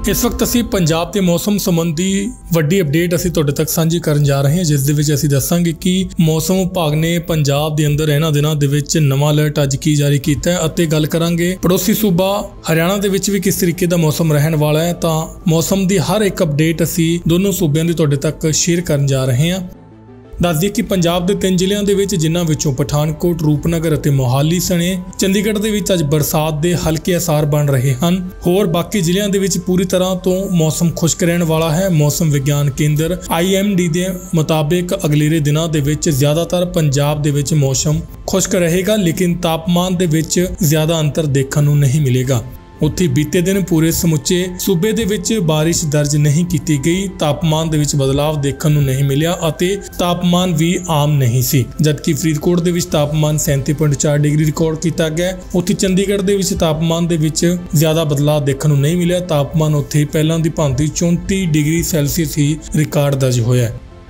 इस वक्त असी पंजाब के मौसम संबंधी वड्डी अपडेट असी तुहाडे तक सांझी करन जा रहे हैं, जिस दे विच असी दस्सांगे कि मौसम विभाग ने पंजाब के अंदर इन्हां दिनां दे विच नवां अलर्ट अज की जारी कीता है अते गल करांगे पड़ोसी सूबा हरियाणा दे विच भी किस तरीके दा मौसम रहन वाला है। तां मौसम की हर एक अपडेट असी दोनों सूबਿਆਂ ਦੀ तुहाडे तक शेयर करन जा रहे हैं। दस दिए कि पंजाब के 3 ਜ਼ਿਲ੍ਹਿਆਂ ਦੇ ਵਿੱਚ ਜਿਨ੍ਹਾਂ ਵਿੱਚੋਂ ਪਠਾਨਕੋਟ, ਰੂਪਨਗਰ ਅਤੇ ਮੋਹਾਲੀ ਸਣੇ ਚੰਡੀਗੜ੍ਹ ਦੇ ਵਿੱਚ ਅੱਜ ਬਰਸਾਤ ਦੇ ਹਲਕੇ ਅਸਾਰ ਬਣ ਰਹੇ ਹਨ। ਹੋਰ ਬਾਕੀ ਜ਼ਿਲ੍ਹਿਆਂ ਦੇ ਵਿੱਚ ਪੂਰੀ ਤਰ੍ਹਾਂ ਤੋਂ ਮੌਸਮ ਖੁਸ਼ਕ ਰਹਿਣ ਵਾਲਾ ਹੈ। ਮੌਸਮ ਵਿਗਿਆਨ ਕੇਂਦਰ IMD ਦੇ ਮੁਤਾਬਿਕ ਅਗਲੇਰੇ ਦਿਨਾਂ ਦੇ ਵਿੱਚ ਜ਼ਿਆਦਾਤਰ ਪੰਜਾਬ ਦੇ ਵਿੱਚ ਮੌਸਮ ਖੁਸ਼ਕ ਰਹੇਗਾ, ਲੇਕਿਨ ਤਾਪਮਾਨ ਦੇ ਵਿੱਚ ਜ਼ਿਆਦਾ ਅੰਤਰ ਦੇਖਣ ਨੂੰ ਨਹੀਂ ਮਿਲੇਗਾ। उत्थे बीते दिन पूरे समुचे सूबे दे विच बारिश दर्ज नहीं की गई, तापमान दे विच बदलाव देखण नूं नहीं मिलिया अते तापमान भी आम नहीं सी। जबकि फरीदकोट दे विच तापमान 37.4 डिग्री रिकॉर्ड किया गया। उत्थे चंडीगढ़ दे विच तापमान दे विच ज़्यादा बदलाव देखण नूं नहीं मिलिया। तापमान उत्थे पहलां दी भांति 34 डिग्री सैल्सीयस ही रिकॉर्ड दर्ज होया।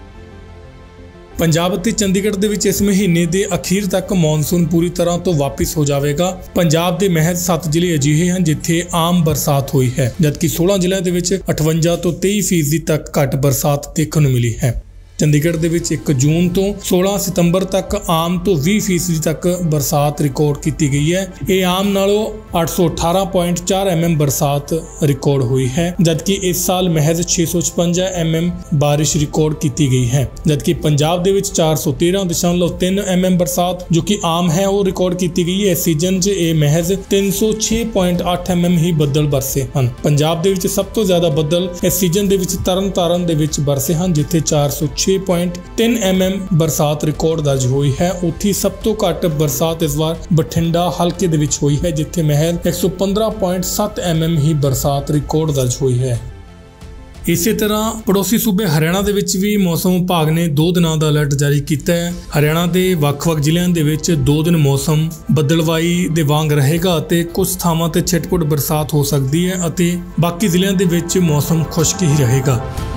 पंजाब ਅਤੇ ਚੰਡੀਗੜ੍ਹ ਦੇ ਵਿੱਚ ਇਸ ਮਹੀਨੇ ਦੇ ਅਖੀਰ ਤੱਕ ਮੌਨਸੂਨ ਪੂਰੀ ਤਰ੍ਹਾਂ ਤੋਂ ਵਾਪਿਸ ਹੋ ਜਾਵੇਗਾ। ਪੰਜਾਬ ਦੇ ਮਹਿਜ਼ 7 ਜ਼ਿਲ੍ਹੇ ਅਜਿਹੇ ਹਨ ਜਿੱਥੇ ਆਮ ਬਰਸਾਤ ਹੋਈ ਹੈ, ਜਦਕਿ 16 ਜ਼ਿਲ੍ਹਿਆਂ ਦੇ ਵਿੱਚ 58 ਤੋਂ 23% ਤੱਕ ਘੱਟ ਬਰਸਾਤ ਦੇਖਣ ਨੂੰ ਮਿਲੀ ਹੈ। ਚੰਡੀਗੜ੍ਹ ਦੇ ਵਿੱਚ 1 ਜੂਨ ਤੋਂ 16 ਸਤੰਬਰ ਤੱਕ ਆਮ ਤੋਂ 20% ਤੱਕ ਬਰਸਾਤ ਰਿਕਾਰਡ ਕੀਤੀ ਗਈ ਹੈ। ਇਹ ਆਮ ਨਾਲੋਂ 818.4 mm ਬਰਸਾਤ ਰਿਕਾਰਡ ਹੋਈ ਹੈ, ਜਦਕਿ ਇਸ ਸਾਲ ਮਹਿਜ਼ 656 mm ਬਾਰਿਸ਼ ਰਿਕਾਰਡ ਕੀਤੀ ਗਈ ਹੈ। ਜਦਕਿ ਪੰਜਾਬ ਦੇ ਵਿੱਚ 413.3 mm ਬਰਸਾਤ ਜੋ ਕਿ ਆਮ ਹੈ ਉਹ ਰਿਕਾਰਡ ਕੀਤੀ ਗਈ ਹੈ। ਇਸ ਸੀਜ਼ਨ 'ਚ ਇਹ ਮਹਿਜ਼ 306.8 mm ਹੀ ਬੱਦਲ ਬਰਸੇ ਹਨ। ਪੰਜਾਬ ਦੇ ਵਿੱਚ ਸਭ ਤੋਂ ਜ਼ਿਆਦਾ ਬੱਦਲ ਇਸ ਸੀਜ਼ਨ ਦੇ ਵਿੱਚ ਤਰਨਤਾਰਨ ਦੇ ਵਿੱਚ ਬਰਸੇ ਹਨ, ਜਿੱਥੇ 406.3 mm ਬਰਸਾਤ ਰਿਕਾਰਡ ਦਰਜ ਹੋਈ ਹੈ। ਉੱਥੇ ਸਭ ਤੋਂ ਘੱਟ ਬਰਸਾਤ ਇਸ ਵਾਰ ਬਠਿੰਡਾ ਹਲਕੇ ਦੇ ਵਿੱਚ ਹੋਈ ਹੈ, ਜਿੱਥੇ ਮਹਿਜ਼ 115.7 mm ਹੀ ਬਰਸਾਤ ਰਿਕਾਰਡ ਦਰਜ ਹੋਈ ਹੈ। ਇਸੇ ਤਰ੍ਹਾਂ ਪੜੋਸੀ ਸੂਬੇ ਹਰਿਆਣਾ ਦੇ ਵਿੱਚ ਵੀ ਮੌਸਮ ਵਿਭਾਗ ਨੇ 2 ਦਿਨਾਂ ਦਾ ਅਲਰਟ ਜਾਰੀ ਕੀਤਾ ਹੈ। ਹਰਿਆਣਾ ਦੇ ਵੱਖ-ਵੱਖ ਜ਼ਿਲ੍ਹਿਆਂ ਦੇ ਵਿੱਚ 2 ਦਿਨ ਮੌਸਮ ਬੱਦਲਵਾਈ ਦੇ ਵਾਂਗ ਰਹੇਗਾ ਅਤੇ ਕੁਝ ਥਾਵਾਂ ਤੇ ਛਿਟਪੁਟ ਬਰਸਾਤ ਹੋ ਸਕਦੀ ਹੈ ਅਤੇ ਬਾਕੀ ਜ਼ਿਲ੍ਹਿਆਂ ਦੇ ਵਿੱਚ ਮੌਸਮ ਖੁਸ਼ਕ ਹੀ ਰਹੇਗਾ।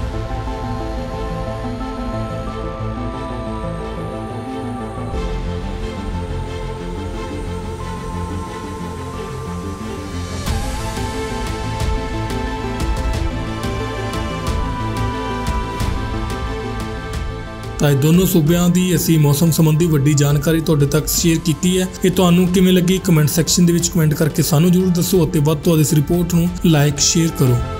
ਤਾਂ दोनों सूबਿਆਂ ਦੀ ਅਸੀਂ ਮੌਸਮ ਸੰਬੰਧੀ ਵੱਡੀ ਜਾਣਕਾਰੀ ਤੁਹਾਡੇ ਤੱਕ ਸ਼ੇਅਰ ਕੀਤੀ ਹੈ। ਇਹ ਤੁਹਾਨੂੰ ਕਿਵੇਂ ਲੱਗੀ ਕਮੈਂਟ ਸੈਕਸ਼ਨ ਦੇ ਵਿੱਚ ਕਮੈਂਟ ਕਰਕੇ ਸਾਨੂੰ ਜ਼ਰੂਰ ਦੱਸੋ ਅਤੇ ਵੱਧ ਤੋਂ ਵੱਧ ਇਸ ਰਿਪੋਰਟ ਨੂੰ ਲਾਈਕ ਸ਼ੇਅਰ ਕਰੋ।